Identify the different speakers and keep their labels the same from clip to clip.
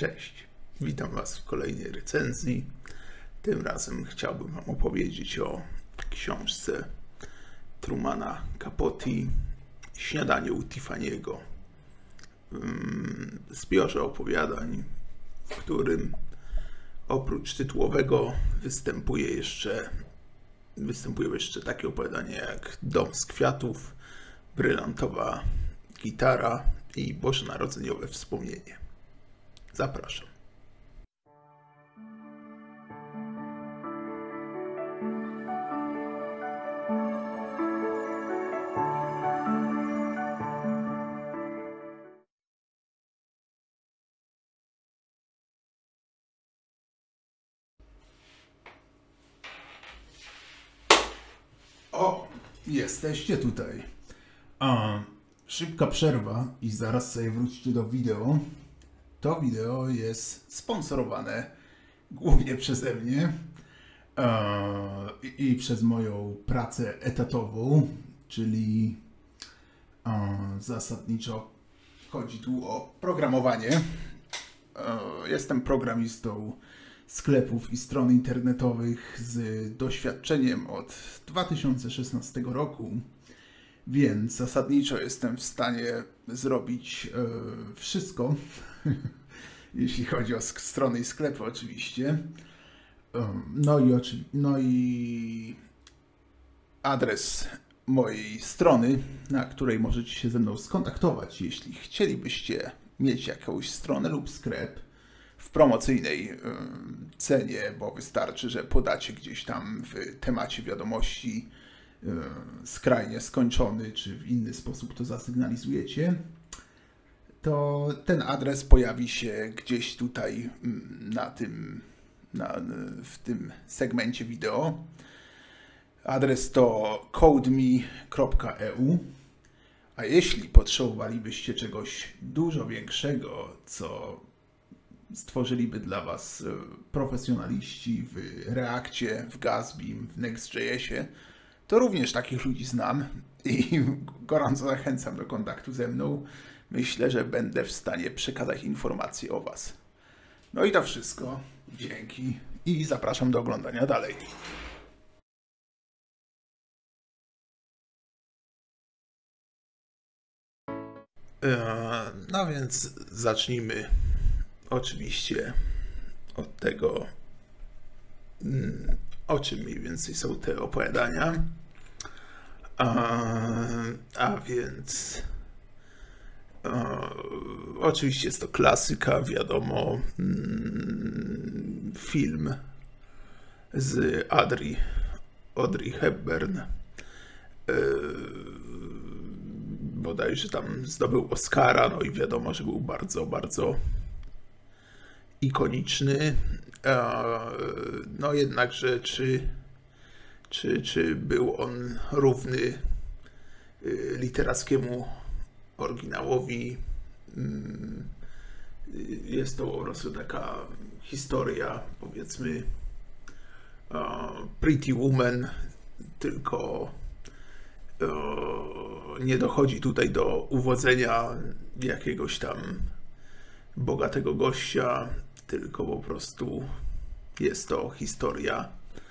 Speaker 1: Cześć, witam Was w kolejnej recenzji. Tym razem chciałbym Wam opowiedzieć o książce Trumana Capote Śniadanie u Tiffany'ego. Zbiorze opowiadań, w którym oprócz tytułowego występują jeszcze takie opowiadania jak Dom z kwiatów, Brylantowa gitara i bożonarodzeniowe wspomnienie. Zapraszam. O, jesteście tutaj. Szybka przerwa i zaraz sobie wróćcie do wideo. To wideo jest sponsorowane głównie przeze mnie i przez moją pracę etatową, czyli zasadniczo chodzi tu o programowanie. Jestem programistą sklepów i stron internetowych z doświadczeniem od 2016 roku, więc zasadniczo jestem w stanie zrobić wszystko, jeśli chodzi o strony i sklepy oczywiście. No i adres mojej strony, na której możecie się ze mną skontaktować, jeśli chcielibyście mieć jakąś stronę lub sklep w promocyjnej cenie, bo wystarczy, że podacie gdzieś tam w temacie wiadomości skrajnie skończony, czy w inny sposób to zasygnalizujecie, to ten adres pojawi się gdzieś tutaj w tym segmencie wideo. Adres to codeme.eu, a jeśli potrzebowalibyście czegoś dużo większego, co stworzyliby dla Was profesjonaliści w Reakcie, w Gatsbym, w Next.jsie, to również takich ludzi znam i gorąco zachęcam do kontaktu ze mną. Myślę, że będę w stanie przekazać informacje o Was. No i to wszystko. Dzięki i zapraszam do oglądania dalej. No więc zacznijmy oczywiście od tego, o czym mniej więcej są te opowiadania. A więc oczywiście jest to klasyka, wiadomo, film z Audrey Hepburn. Bodajże tam zdobył Oscara, no i wiadomo, że był bardzo, bardzo ikoniczny. No jednakże czy był on równy literackiemu oryginałowi? Jest to po prostu taka historia, powiedzmy, Pretty Woman, tylko nie dochodzi tutaj do uwodzenia jakiegoś tam bogatego gościa, tylko po prostu jest to historia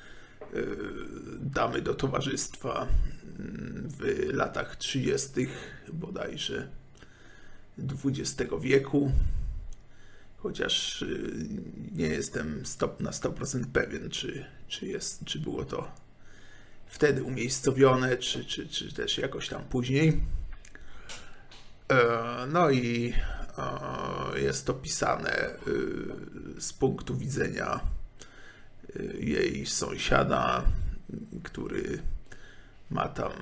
Speaker 1: damy do towarzystwa w latach 30. bodajże XX wieku, chociaż nie jestem na 100% pewien, czy było to wtedy umiejscowione, czy też jakoś tam później. No i jest to pisane z punktu widzenia jej sąsiada, który ma tam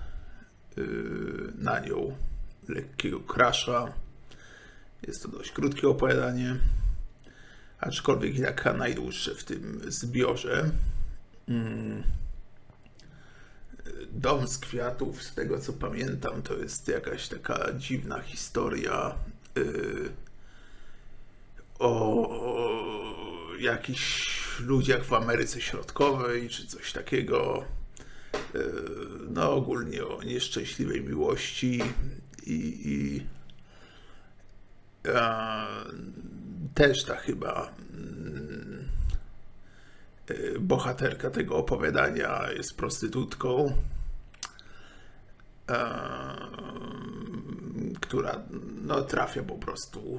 Speaker 1: na nią lekkiego crusha. Jest to dość krótkie opowiadanie, aczkolwiek jaka najdłuższe w tym zbiorze. Dom z kwiatów, z tego co pamiętam, to jest jakaś taka dziwna historia o jakichś ludziach w Ameryce Środkowej, czy coś takiego. No ogólnie o nieszczęśliwej miłości i też ta chyba bohaterka tego opowiadania jest prostytutką, która no, trafia po prostu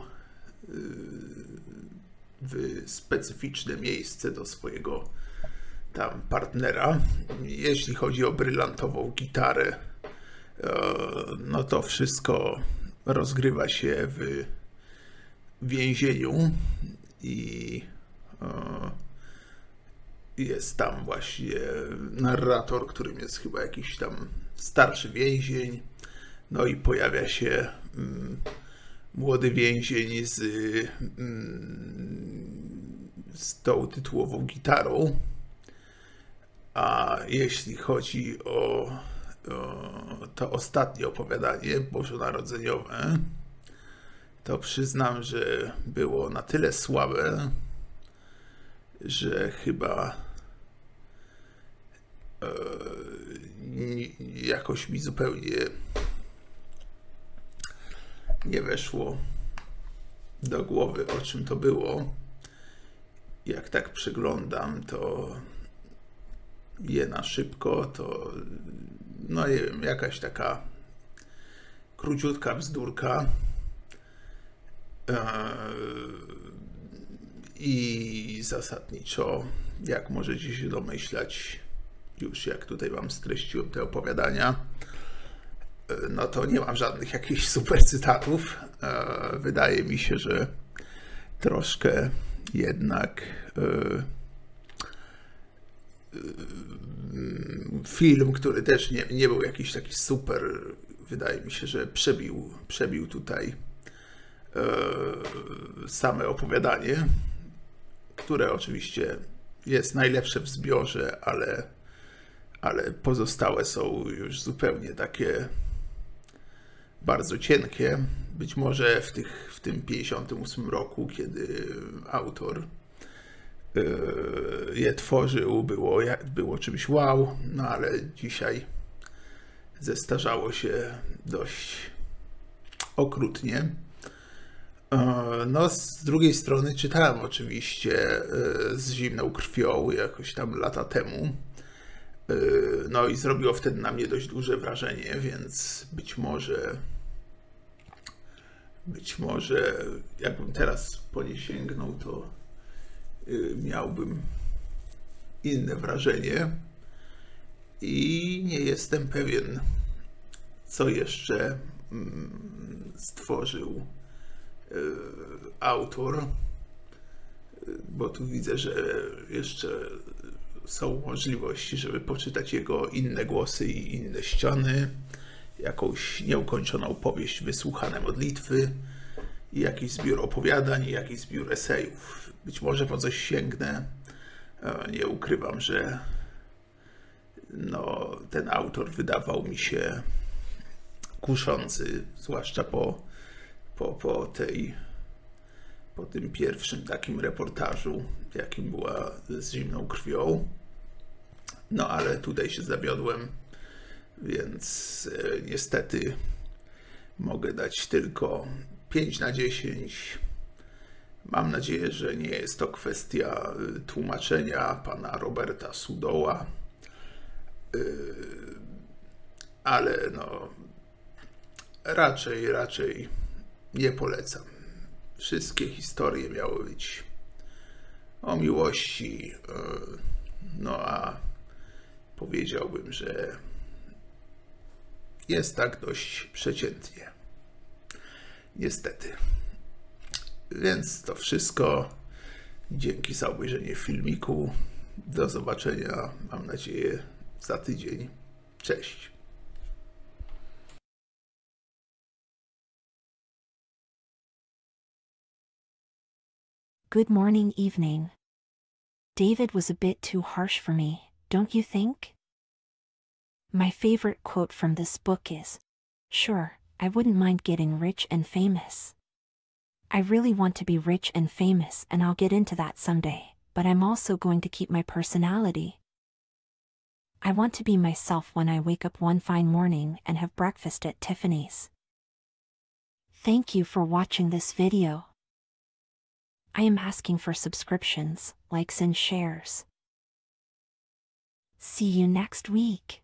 Speaker 1: w specyficzne miejsce do swojego tam partnera. Jeśli chodzi o brylantową gitarę, no to wszystko rozgrywa się w więzieniu i jest tam właśnie narrator, którym jest chyba jakiś tam starszy więzień. No i pojawia się młody więzień z tą tytułową gitarą. A jeśli chodzi o to ostatnie opowiadanie bożonarodzeniowe, to przyznam, że było na tyle słabe, że chyba jakoś mi zupełnie nie weszło do głowy, o czym to było. Jak tak przeglądam, to je na szybko, to no nie wiem, jakaś taka króciutka bzdurka. I zasadniczo, jak możecie się domyślać, już jak tutaj wam streściłem te opowiadania, no to nie mam żadnych jakichś super cytatów. Wydaje mi się, że troszkę jednak film, który też nie był jakiś taki super, wydaje mi się, że przebił tutaj same opowiadanie, które oczywiście jest najlepsze w zbiorze, ale pozostałe są już zupełnie takie bardzo cienkie. Być może w tym 58 roku, kiedy autor je tworzył, było czymś wow, no ale dzisiaj zestarzało się dość okrutnie. No, z drugiej strony czytałem oczywiście z zimną krwią jakoś tam lata temu. No i zrobiło wtedy na mnie dość duże wrażenie, więc być może jakbym teraz po nie sięgnął, to miałbym inne wrażenie. I nie jestem pewien, co jeszcze stworzył autor, bo tu widzę, że jeszcze są możliwości, żeby poczytać jego inne głosy i inne ściany, jakąś nieukończoną powieść Wysłuchane modlitwy, i jakiś zbiór opowiadań, i jakiś zbiór esejów. Być może po coś sięgnę. Nie ukrywam, że no, ten autor wydawał mi się kuszący, zwłaszcza po tym pierwszym takim reportażu, jakim była Z zimną krwią. No ale tutaj się zawiodłem, więc niestety mogę dać tylko 5 na 10. Mam nadzieję, że nie jest to kwestia tłumaczenia pana Roberta Sudoła, ale no raczej nie polecam. Wszystkie historie miały być o miłości, no a powiedziałbym, że jest tak dość przeciętnie. Niestety. Więc to wszystko. Dzięki za obejrzenie filmiku. Do zobaczenia, mam nadzieję, za tydzień. Cześć.
Speaker 2: Good morning, evening. David was a bit too harsh for me, don't you think? My favorite quote from this book is, "Sure, I wouldn't mind getting rich and famous. I really want to be rich and famous, and I'll get into that someday, but I'm also going to keep my personality. I want to be myself when I wake up one fine morning and have breakfast at Tiffany's." Thank you for watching this video. I am asking for subscriptions, likes and shares. See you next week.